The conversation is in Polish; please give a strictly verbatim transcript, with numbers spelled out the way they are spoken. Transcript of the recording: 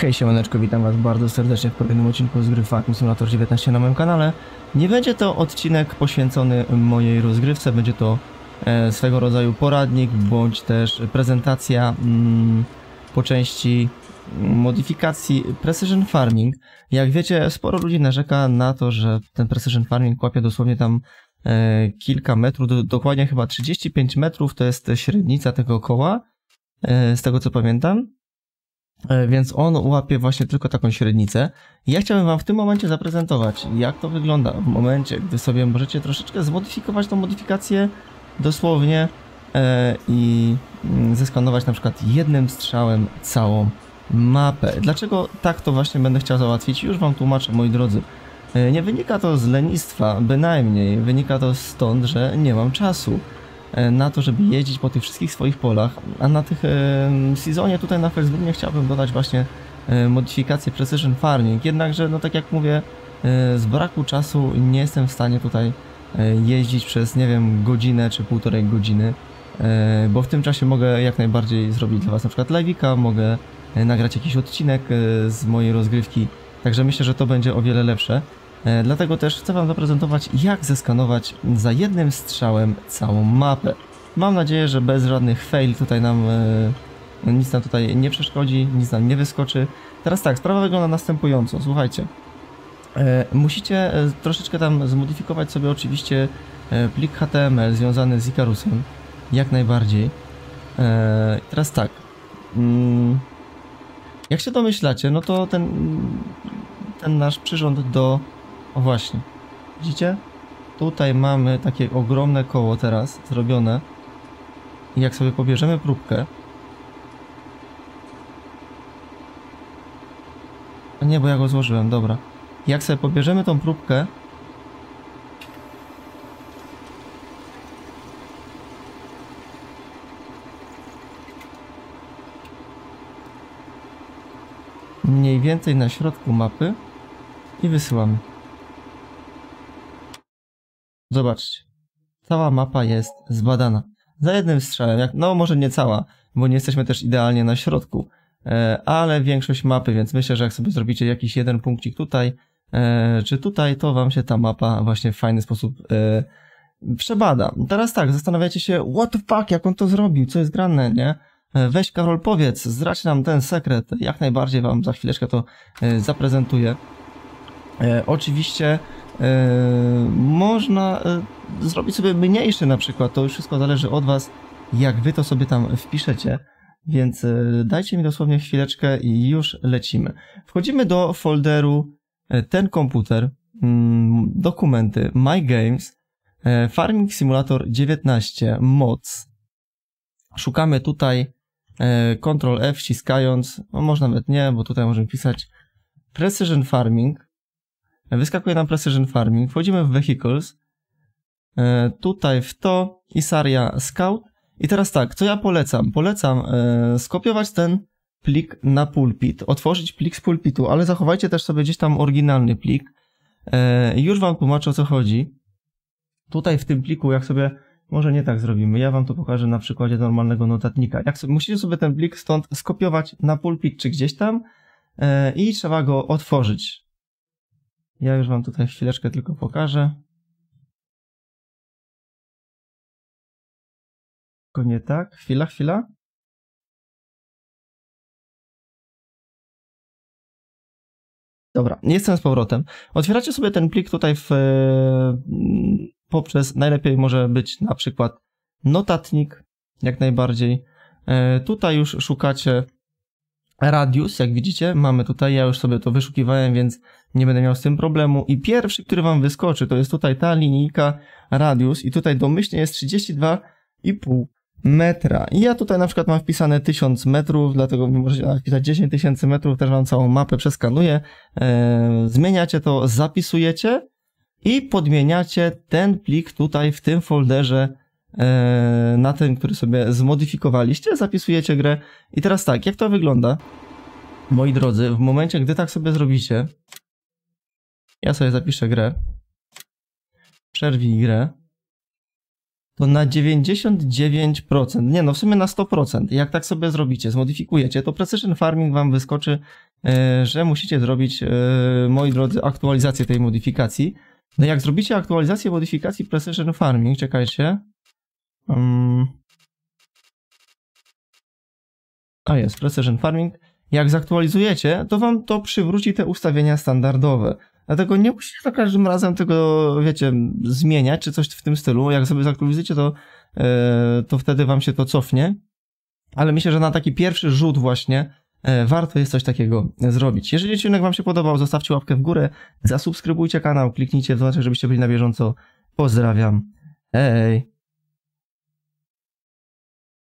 Hej siemaneczko, witam was bardzo serdecznie w kolejnym odcinku z gry Farming Simulator dziewiętnaście na moim kanale. Nie będzie to odcinek poświęcony mojej rozgrywce, będzie to e, swego rodzaju poradnik, bądź też prezentacja mm, po części modyfikacji Precision Farming. Jak wiecie, sporo ludzi narzeka na to, że ten Precision Farming łapie dosłownie tam e, kilka metrów, do, dokładnie chyba trzydzieści pięć metrów to jest średnica tego koła, e, z tego co pamiętam. Więc on łapie właśnie tylko taką średnicę. Ja chciałem wam w tym momencie zaprezentować, jak to wygląda w momencie, gdy sobie możecie troszeczkę zmodyfikować tą modyfikację dosłownie e, i zeskanować na przykład jednym strzałem całą mapę. Dlaczego tak to właśnie będę chciał załatwić? Już wam tłumaczę, moi drodzy. E, nie wynika to z lenistwa, bynajmniej. Wynika to stąd, że nie mam czasu na to, żeby jeździć po tych wszystkich swoich polach, a na tych e, sezonie tutaj na Facebooku chciałbym dodać właśnie e, modyfikację Precision Farming, jednakże no tak jak mówię, e, z braku czasu nie jestem w stanie tutaj e, jeździć przez nie wiem godzinę czy półtorej godziny, e, bo w tym czasie mogę jak najbardziej zrobić dla was na przykład live'ika, mogę e, nagrać jakiś odcinek e, z mojej rozgrywki, także myślę, że to będzie o wiele lepsze. E, dlatego też chcę wam zaprezentować, jak zeskanować za jednym strzałem całą mapę. Mam nadzieję, że bez żadnych fail tutaj nam e, nic nam tutaj nie przeszkodzi, nic nam nie wyskoczy. Teraz tak, sprawa wygląda następująco, słuchajcie. E, musicie e, troszeczkę tam zmodyfikować sobie oczywiście e, plik H T M L związany z Icarusem, jak najbardziej. E, teraz tak, mm, jak się domyślacie, no to ten, ten nasz przyrząd do... O właśnie, widzicie? Tutaj mamy takie ogromne koło teraz zrobione. I jak sobie pobierzemy próbkę... A nie, bo ja go złożyłem, dobra. Jak sobie pobierzemy tą próbkę... Mniej więcej na środku mapy i wysyłamy. Zobaczcie, cała mapa jest zbadana. Za jednym strzałem, jak, no może nie cała, bo nie jesteśmy też idealnie na środku, e, ale większość mapy, więc myślę, że jak sobie zrobicie jakiś jeden punkcik tutaj, e, czy tutaj, to wam się ta mapa właśnie w fajny sposób e, przebada. Teraz tak, zastanawiacie się, what the fuck, jak on to zrobił, co jest grane, nie? E, weź Karol, powiedz, zdradź nam ten sekret, jak najbardziej wam za chwileczkę to e, zaprezentuję. E, oczywiście e, można e, zrobić sobie mniejszy na przykład, to już wszystko zależy od was, jak wy to sobie tam wpiszecie, więc e, dajcie mi dosłownie chwileczkę i już lecimy. Wchodzimy do folderu e, ten komputer, mm, dokumenty, My Games, e, Farming Simulator dziewiętnaście, mods. Szukamy tutaj e, Ctrl F ściskając, no może nawet nie, bo tutaj możemy pisać Precision Farming. Wyskakuje nam Precision Farming, wchodzimy w Vehicles, e, tutaj w to, Isaria Scout i teraz tak, co ja polecam? Polecam e, skopiować ten plik na pulpit, otworzyć plik z pulpitu, ale zachowajcie też sobie gdzieś tam oryginalny plik. E, już wam tłumaczę, o co chodzi. Tutaj w tym pliku, jak sobie, może nie tak zrobimy, ja wam to pokażę na przykładzie normalnego notatnika. Jak sobie, musicie sobie ten plik stąd skopiować na pulpit czy gdzieś tam e, i trzeba go otworzyć. Ja już wam tutaj chwileczkę tylko pokażę. Tylko nie tak. Chwila, chwila. Dobra, jestem z powrotem. Otwieracie sobie ten plik tutaj w, poprzez, najlepiej może być na przykład notatnik, jak najbardziej. E, tutaj już szukacie radius, jak widzicie, mamy tutaj, ja już sobie to wyszukiwałem, więc nie będę miał z tym problemu. I pierwszy, który wam wyskoczy, to jest tutaj ta linijka radius i tutaj domyślnie jest trzydzieści dwa i pół metra. I ja tutaj na przykład mam wpisane tysiąc metrów, dlatego możecie wpisać dziesięć tysięcy metrów, też wam całą mapę przeskanuję. Eee, zmieniacie to, zapisujecie i podmieniacie ten plik tutaj w tym folderze eee, na ten, który sobie zmodyfikowaliście, zapisujecie grę. I teraz tak, jak to wygląda? Moi drodzy, w momencie, gdy tak sobie zrobicie, ja sobie zapiszę grę, przerwij grę, to na dziewięćdziesiąt dziewięć procent, nie no w sumie na sto procent, jak tak sobie zrobicie, zmodyfikujecie, to Precision Farming wam wyskoczy, e, że musicie zrobić, e, moi drodzy, aktualizację tej modyfikacji. No jak zrobicie aktualizację modyfikacji Precision Farming, czekajcie. Um, a jest, Precision Farming. Jak zaktualizujecie, to wam to przywróci te ustawienia standardowe. Dlatego nie musicie za każdym razem tego, wiecie, zmieniać, czy coś w tym stylu. Jak sobie zaktualizujecie, to, yy, to wtedy wam się to cofnie. Ale myślę, że na taki pierwszy rzut właśnie yy, warto jest coś takiego zrobić. Jeżeli odcinek wam się podobał, zostawcie łapkę w górę, zasubskrybujcie kanał, kliknijcie w dzwoneczek, żebyście byli na bieżąco. Pozdrawiam. Hej!